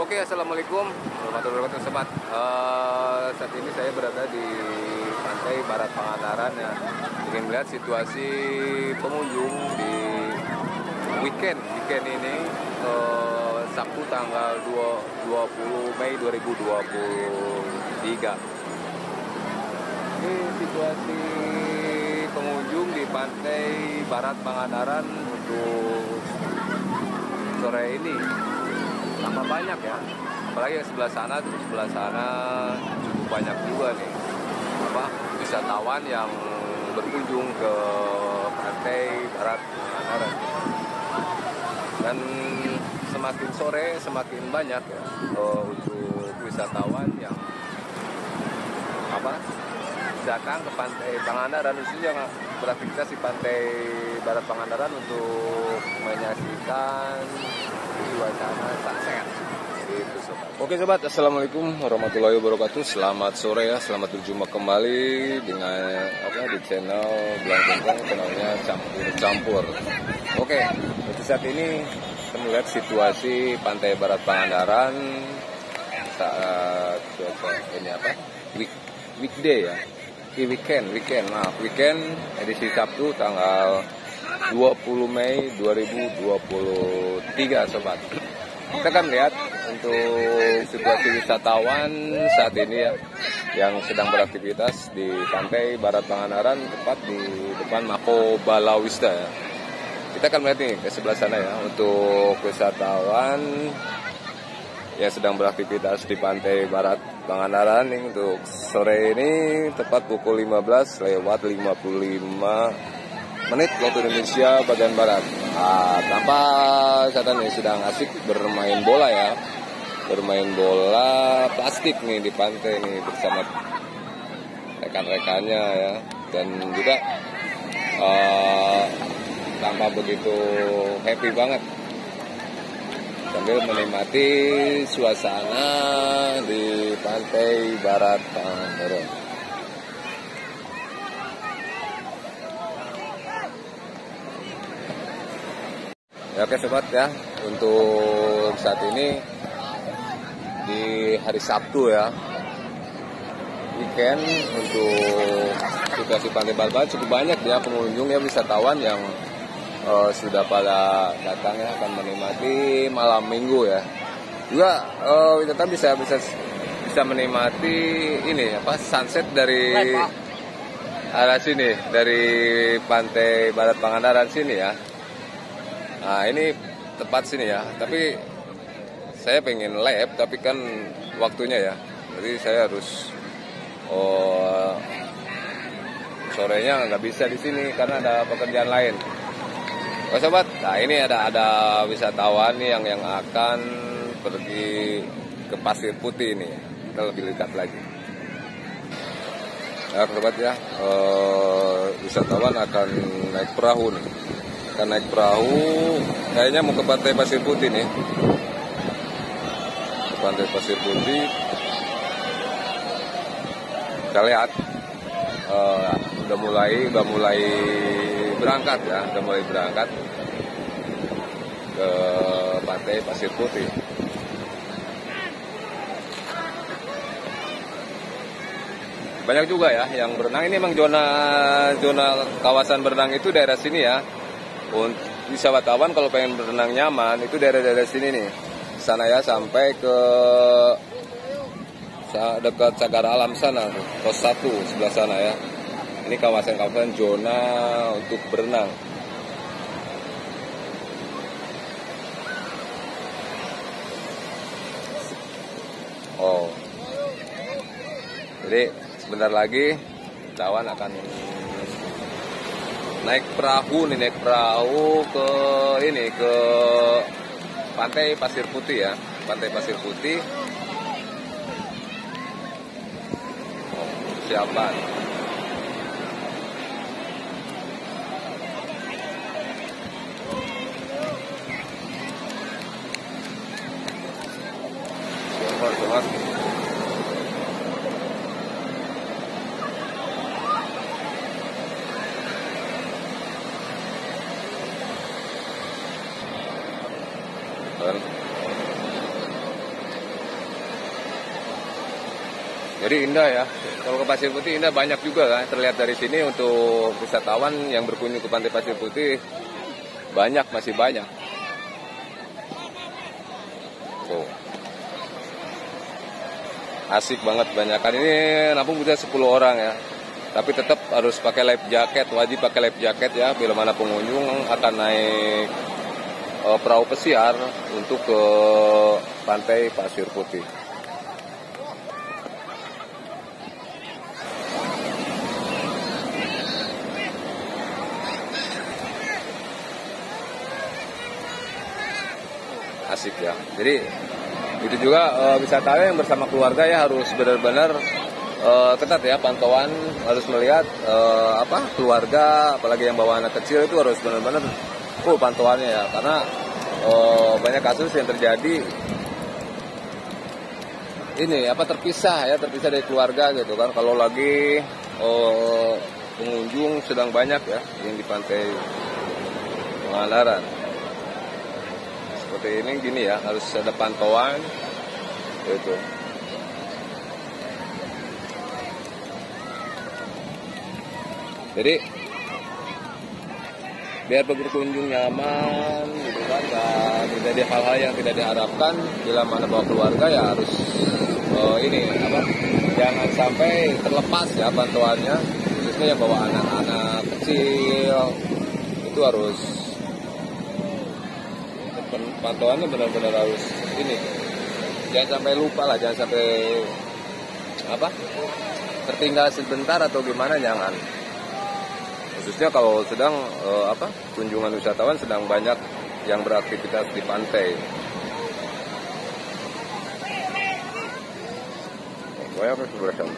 Oke, assalamualaikum warahmatullahi wabarakatuh, sobat. Saat ini saya berada di pantai Barat Pangandaran ya. Ingin melihat situasi pengunjung di weekend ini, Sabtu tanggal 20 Mei 2023. Ini situasi pengunjung di pantai Barat Pangandaran untuk sore ini. Tambah banyak ya, apalagi yang sebelah sana cukup banyak juga nih wisatawan yang berkunjung ke pantai Barat Pangandaran. Dan semakin sore semakin banyak ya untuk wisatawan yang datang ke pantai Pangandaran, khususnya yang beraktivitas di pantai Barat Pangandaran untuk menyaksikan suasana sunset. Gitu, sobat. Oke sobat, assalamualaikum warahmatullahi wabarakatuh. Selamat sore ya, selamat berjumpa kembali dengan di channel Belang Kengkong, channelnya Campur. Oke, untuk saat ini kita melihat situasi pantai Barat Pangandaran saat weekday ya. Weekend edisi Sabtu tanggal 20 Mei 2023, sobat. Kita akan lihat untuk situasi wisatawan saat ini ya, yang sedang beraktivitas di pantai Barat Pangandaran, tepat di depan Mako Balawista ya. Kita akan melihat nih ke sebelah sana ya, untuk wisatawan yang sedang beraktivitas di pantai Barat Pangandaran nih, untuk sore ini tepat pukul 15:55 waktu Indonesia bagian barat. Tampak saat ini sedang asik bermain bola ya, bermain bola plastik nih di pantai nih bersama rekan-rekannya ya, dan juga tampak begitu happy banget sambil menikmati suasana di pantai Barat Pangandaran. Ya, oke sobat ya, untuk saat ini di hari Sabtu ya, weekend, untuk situasi pantai Barat cukup banyak ya pengunjung ya, wisatawan yang sudah pada datang ya, akan menikmati malam minggu ya. Juga wisatawan bisa menikmati ini sunset dari arah sini, dari pantai Barat Pangandaran sini ya. Nah ini tepat sini ya, tapi saya pengen live tapi kan waktunya ya, jadi saya harus sorenya nggak bisa di sini karena ada pekerjaan lain. Oh sobat, nah ini ada wisatawan nih yang akan pergi ke Pasir Putih ini, kita lebih dekat lagi. Nah sobat ya, wisatawan akan naik perahu nih. Akan naik perahu, kayaknya mau ke pantai Pasir Putih nih. Ke pantai Pasir Putih. Kita lihat udah mulai berangkat ya, udah mulai berangkat ke pantai Pasir Putih. Banyak juga ya yang berenang. Ini emang zona kawasan berenang itu daerah sini ya. Untuk wisatawan kalau pengen berenang nyaman itu daerah-daerah sini nih, sana ya, sampai ke dekat Cagar Alam sana, pos 1 sebelah sana ya. Ini kawasan zona untuk berenang. Oh, jadi sebentar lagi wisatawan akan naik perahu ke pantai Pasir Putih ya, pantai Pasir Putih. Persiapan. Sobat. Jadi indah ya. Kalau ke Pasir Putih indah, banyak juga kan. Terlihat dari sini untuk wisatawan yang berkunjung ke Pantai Pasir Putih banyak, masih banyak. Tuh. Asik banget, banyakan ini nampung bisa 10 orang ya. Tapi tetap harus pakai life jacket, wajib pakai life jacket ya. Bila mana pengunjung akan naik perahu pesiar untuk ke Pantai Pasir Putih. Asik ya. Jadi itu juga wisatawan yang bersama keluarga ya harus benar-benar ketat ya pantauan, harus melihat keluarga, apalagi yang bawa anak kecil itu harus benar-benar pantauannya ya, karena banyak kasus yang terjadi ini terpisah dari keluarga gitu kan, kalau lagi pengunjung sedang banyak ya yang di Pantai Pangandaran. Seperti ini gini ya, harus ada pantauan gitu. Jadi biar berkunjung nyaman gitu kan, dan tidak ada hal-hal yang tidak diharapkan bila mana bawa keluarga ya harus jangan sampai terlepas ya pantauannya, khususnya yang bawa anak-anak kecil itu harus pantauannya benar-benar harus jangan sampai lupa lah, jangan sampai tertinggal sebentar atau gimana, jangan. Khususnya kalau sedang kunjungan wisatawan sedang banyak yang beraktivitas di pantai. Saya harus bersama.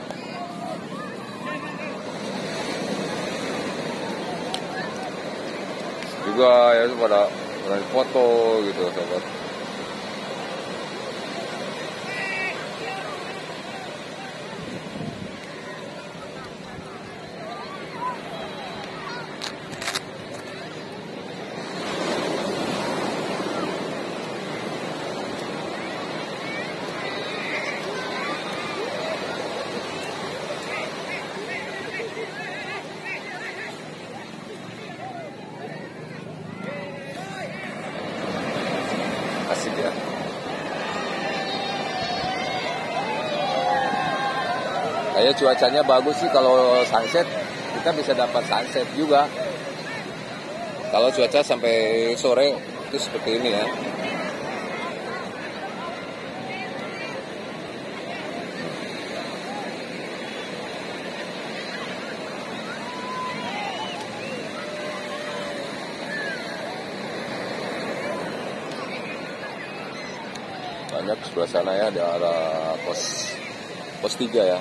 Juga ya itu pada foto gitu sobat. Asik ya. Kayak cuacanya bagus sih, kalau sunset kita bisa dapat sunset juga. Kalau cuaca sampai sore itu seperti ini ya. Banyak sebelah sana ya, di arah pos 3 ya.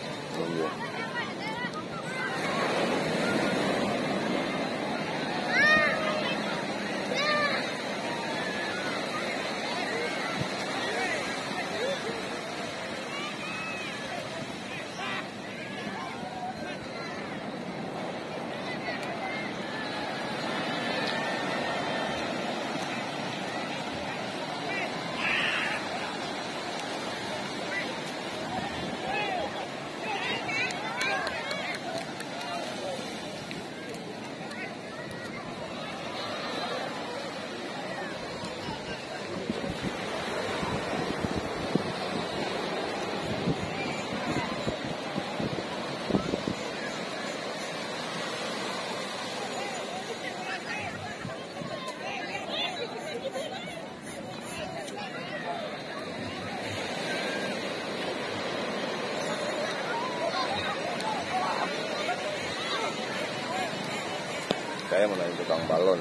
Saya mau nanya tukang balon.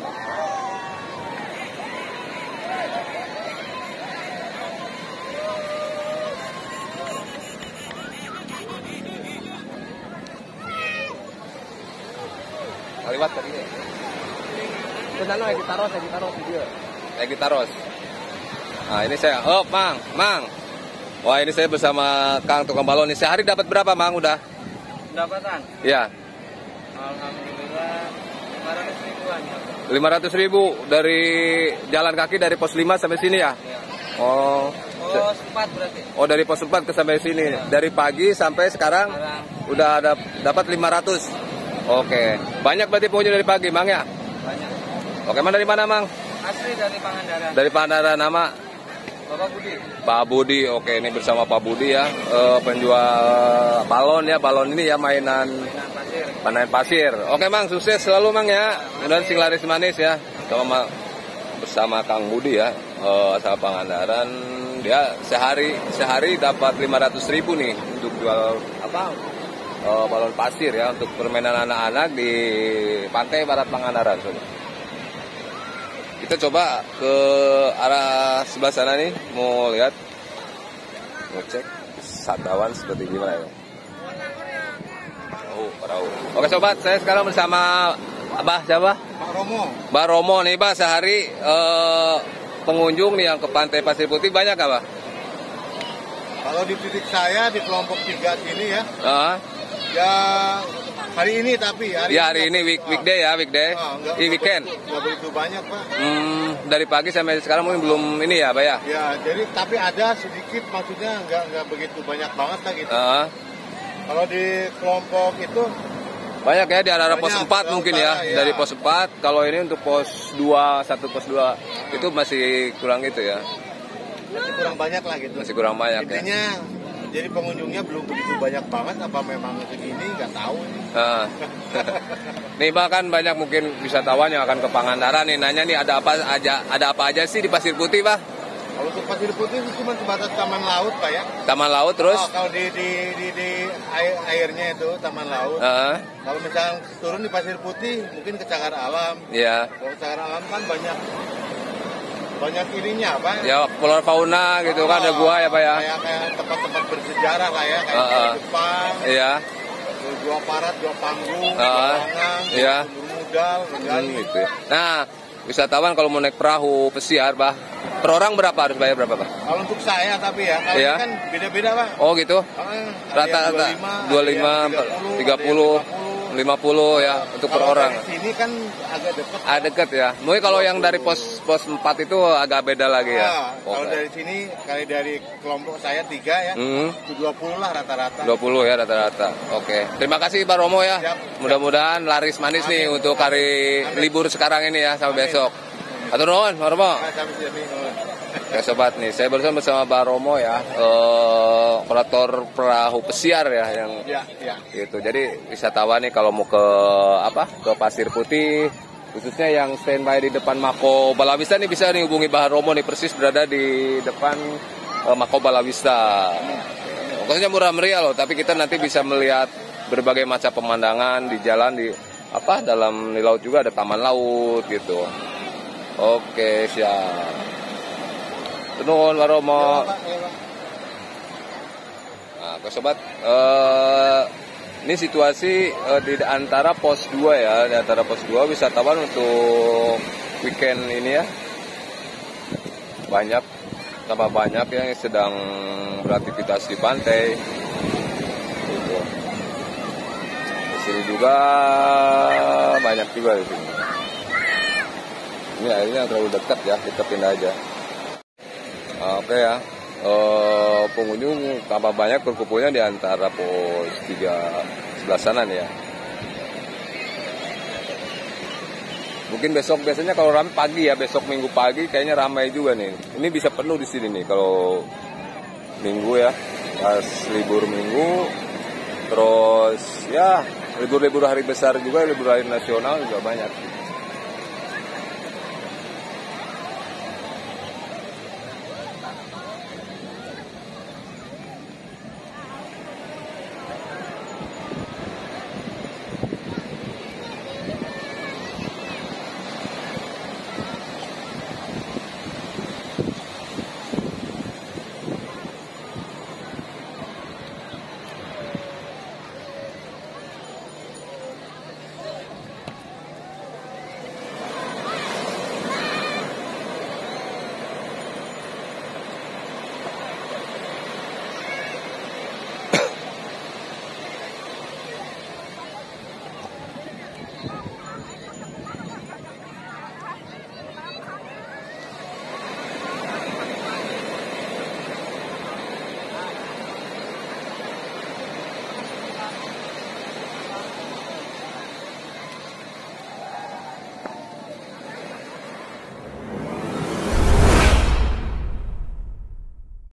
Lewat tadi ya. Itu sana ditaros video. Ditaros. Nah, ini saya. Oh, Mang. Wah, ini saya bersama Kang tukang balon ini. Sehari dapat berapa, Mang, udah? Pendapatan? Iya. Alhamdulillah 500.000 dari jalan kaki dari pos 5 sampai sini ya? Ya. Oh. Oh, Pos 4 berarti. Oh, dari pos 4 ke sampai sini. Dari pagi sampai sekarang udah ada dapat 500. Oke. Banyak berarti pengunjung dari pagi, Mang ya? Banyak. Oke, Mang dari mana, Mang? Asli dari Pangandaran. Dari Pangandaran, nama? Bapak Budi. Pak Budi. Oke, ini bersama Pak Budi ya. Penjual balon ya, balon ini ya mainan pasir. Oke, Mang, sukses selalu, Mang ya. Mudah-mudahan sing laris manis ya. Bersama Kang Budi ya, asal Pangandaran. Dia sehari dapat 500.000 nih untuk jual balon pasir ya, untuk permainan anak-anak di pantai barat Pangandaran. Kita coba ke arah sebelah sana nih, mau lihat, mau cek wisatawan seperti gimana ya. Perahu. Oke sobat, saya sekarang bersama Abah siapa? Pak Romo. Mbak Romo nih, Pak, sehari pengunjung nih yang ke Pantai Pasir Putih banyak apa? Kalau di titik saya di kelompok 3 sini ya. Ya hari ini tapi hari ini weekday ya, weekday. Weekend. Nggak begitu banyak, Pak. Dari pagi sampai sekarang mungkin belum ini ya, Pak ya? Ya, jadi tapi ada sedikit, maksudnya nggak begitu banyak banget lah gitu. Kalau di kelompok itu banyak ya, di arah pos 4 mungkin ya. Dari pos 4, kalau ini untuk pos 2, satu pos 2 itu masih kurang gitu ya. Masih kurang banyak lah gitu. Masih kurang banyak. Intinya jadi pengunjungnya belum begitu banyak banget, apa memang segini nggak tahu. Nih bahkan banyak mungkin wisatawan yang akan ke Pangandaran nih, nanya nih ada apa aja sih di Pasir Putih, Pak? Kalau untuk Pasir Putih itu cuma sebatas taman laut, Pak ya. Taman laut terus? Kalau di airnya itu taman laut. Kalau misalnya turun di Pasir Putih mungkin ke cagar alam. Iya. Kalau cagar alam kan banyak ininya, Pak. Ya, flora fauna gitu kan, ada gua ya, Pak ya. Kayak tempat-tempat bersejarah lah ya, kayak Jepang. Iya. Dua parat, dua panggung, dua ruangan, iya. Modal, gitu ya. Nah, wisatawan kalau mau naik perahu pesiar, Pak, per orang berapa, harus bayar berapa, Pak? Kalau untuk saya tapi ya, kalau ini kan beda-beda, Pak. Oh gitu? Rata-rata 25, 30, 50 ya untuk per orang. Sini kan agak dekat. Dekat ya. Mungkin kalau yang dari pos 4 itu agak beda lagi ya. Kalau dari sini, dari kelompok saya 3 ya, 20 lah rata-rata. 20 ya rata-rata. Oke. Terima kasih Pak Romo ya. Mudah-mudahan laris manis nih untuk hari libur sekarang ini ya, sampai besok. Atur nuhun, Pak Romo. Ya sobat nih, saya bersama Pak Romo ya, operator perahu pesiar ya yang gitu. Jadi wisatawan nih kalau mau ke Pasir Putih, khususnya yang standby di depan Mako Balawista nih, bisa nih hubungi Pak Romo nih, persis berada di depan Mako Balawista. Pokoknya murah meriah loh, tapi kita nanti bisa melihat berbagai macam pemandangan di jalan di dalam laut juga, ada taman laut gitu. Oke, siap. Nuhun Pak Romo. Nah, sobat, ini situasi di antara pos 2 ya, di antara pos 2 wisatawan untuk weekend ini ya. Tambah banyak yang sedang beraktivitas di pantai. Gitu. Di sini juga banyak juga di sini. Ini airnya terlalu dekat ya, kita pindah aja. Oke ya, pengunjung tambah banyak berkumpulnya di antara pos 3 sebelah sana nih ya. Mungkin biasanya kalau ramai pagi ya, besok Minggu pagi kayaknya ramai juga nih. Ini bisa penuh di sini nih kalau Minggu ya, pas libur Minggu. Terus ya libur-libur hari besar juga, libur hari nasional juga banyak.